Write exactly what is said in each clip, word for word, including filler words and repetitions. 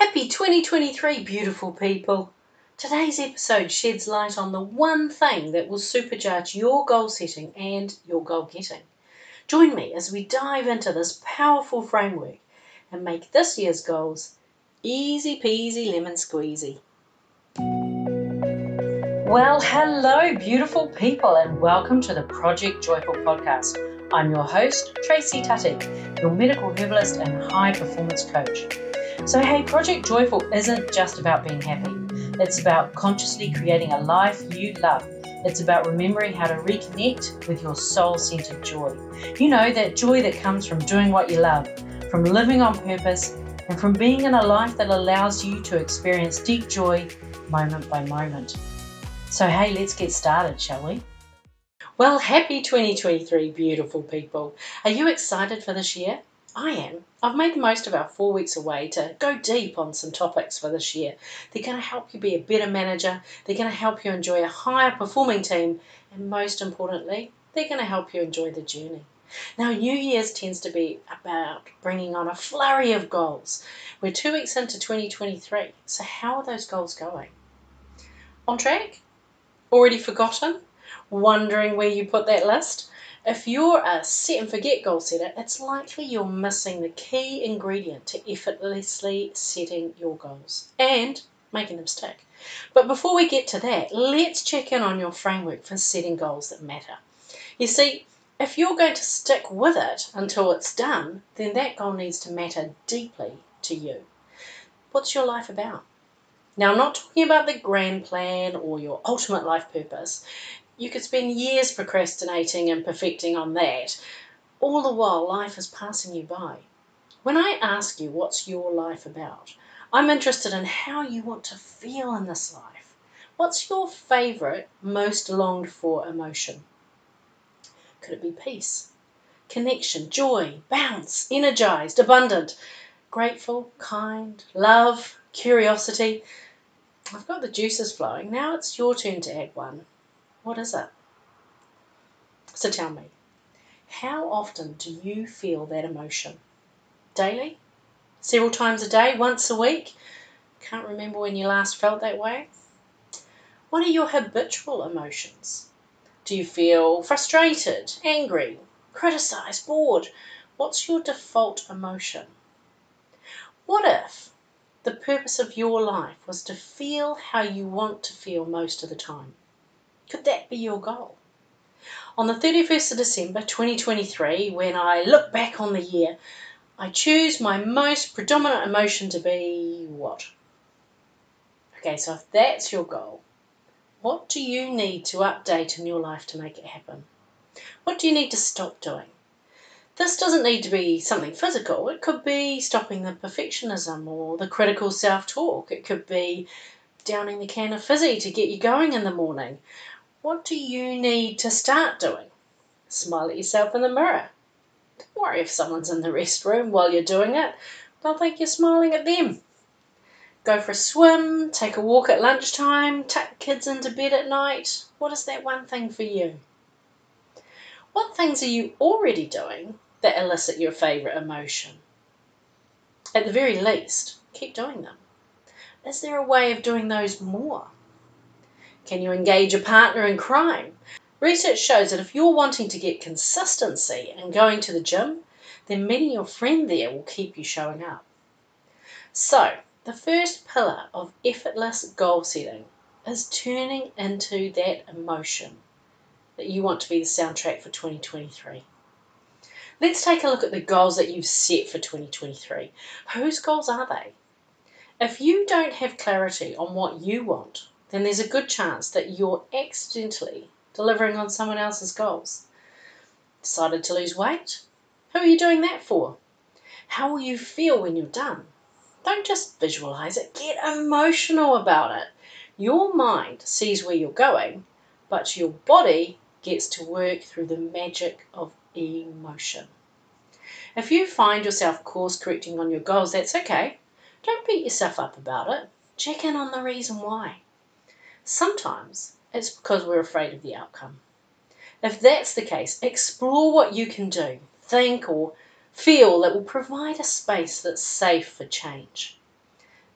Happy twenty twenty-three, beautiful people. Today's episode sheds light on the one thing that will supercharge your goal setting and your goal getting. Join me as we dive into this powerful framework and make this year's goals easy peasy lemon squeezy. Well, hello, beautiful people, and welcome to the Project Joyful podcast. I'm your host, Tracy Tutty, your medical herbalist and high performance coach. So, hey, Project Joyful isn't just about being happy. It's about consciously creating a life you love. It's about remembering how to reconnect with your soul-centered joy. You know, that joy that comes from doing what you love, from living on purpose, and from being in a life that allows you to experience deep joy moment by moment. So, hey, let's get started, shall we? Well, happy twenty twenty-three, beautiful people. Are you excited for this year? I am. I've made the most of our four weeks away to go deep on some topics for this year. They're going to help you be a better manager. They're going to help you enjoy a higher performing team. And most importantly, they're going to help you enjoy the journey. Now, New Year's tends to be about bringing on a flurry of goals. We're two weeks into twenty twenty-three. So how are those goals going? On track? Already forgotten? Wondering where you put that list? If you're a set and forget goal setter, it's likely you're missing the key ingredient to effortlessly setting your goals and making them stick. But before we get to that, let's check in on your framework for setting goals that matter. You see, if you're going to stick with it until it's done, then that goal needs to matter deeply to you. What's your life about? Now, I'm not talking about the grand plan or your ultimate life purpose. You could spend years procrastinating and perfecting on that. All the while, life is passing you by. When I ask you what's your life about, I'm interested in how you want to feel in this life. What's your favourite, most longed for emotion? Could it be peace, connection, joy, bounce, energised, abundant, grateful, kind, love, curiosity? I've got the juices flowing. Now it's your turn to add one. What is it? So tell me, how often do you feel that emotion? Daily? Several times a day? Once a week? Can't remember when you last felt that way? What are your habitual emotions? Do you feel frustrated, angry, criticised, bored? What's your default emotion? What if the purpose of your life was to feel how you want to feel most of the time? Could that be your goal? On the thirty-first of December twenty twenty-three, when I look back on the year, I choose my most predominant emotion to be what? Okay, so if that's your goal, what do you need to update in your life to make it happen? What do you need to stop doing? This doesn't need to be something physical. It could be stopping the perfectionism or the critical self-talk. It could be downing the can of fizzy to get you going in the morning. What do you need to start doing? Smile at yourself in the mirror. Don't worry if someone's in the restroom while you're doing it. They'll think you're smiling at them. Go for a swim, take a walk at lunchtime, tuck kids into bed at night. What is that one thing for you? What things are you already doing that elicit your favourite emotion? At the very least, keep doing them. Is there a way of doing those more? Can you engage a partner in crime? Research shows that if you're wanting to get consistency and going to the gym, then meeting your friend there will keep you showing up. So, the first pillar of effortless goal setting is turning into that emotion that you want to be the soundtrack for twenty twenty-three. Let's take a look at the goals that you've set for twenty twenty-three. Whose goals are they? If you don't have clarity on what you want, then there's a good chance that you're accidentally delivering on someone else's goals. Decided to lose weight? Who are you doing that for? How will you feel when you're done? Don't just visualize it, get emotional about it. Your mind sees where you're going, but your body gets to work through the magic of emotion. If you find yourself course correcting on your goals, that's okay. Don't beat yourself up about it. Check in on the reason why. Sometimes it's because we're afraid of the outcome. If that's the case, explore what you can do, think or feel that will provide a space that's safe for change.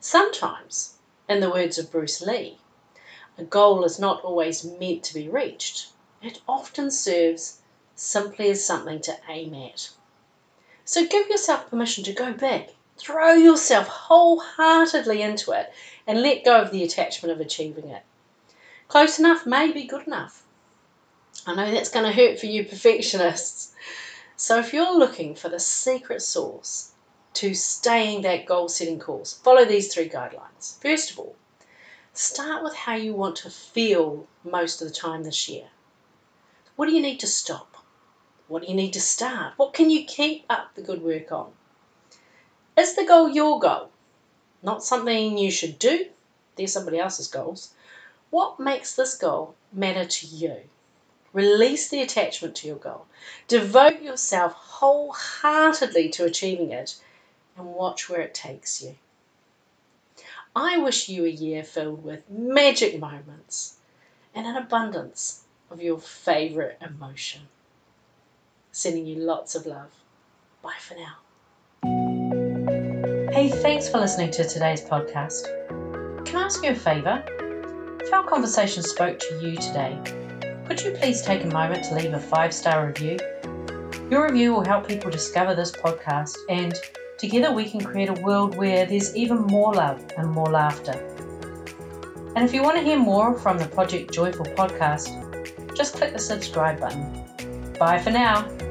Sometimes, in the words of Bruce Lee, a goal is not always meant to be reached. It often serves simply as something to aim at. So give yourself permission to go big. Throw yourself wholeheartedly into it and let go of the attachment of achieving it. Close enough may be good enough. I know that's going to hurt for you perfectionists. So if you're looking for the secret sauce to staying that goal-setting course, follow these three guidelines. First of all, start with how you want to feel most of the time this year. What do you need to stop? What do you need to start? What can you keep up the good work on? Is the goal your goal? Not something you should do. They're somebody else's goals. What makes this goal matter to you? Release the attachment to your goal. Devote yourself wholeheartedly to achieving it and watch where it takes you. I wish you a year filled with magic moments and an abundance of your favourite emotion. Sending you lots of love. Bye for now. Hey, thanks for listening to today's podcast. Can I ask you a favour? If our conversation spoke to you today, could you please take a moment to leave a five-star review? Your review will help people discover this podcast, and together we can create a world where there's even more love and more laughter. And if you want to hear more from the Project Joyful podcast, just click the subscribe button. Bye for now.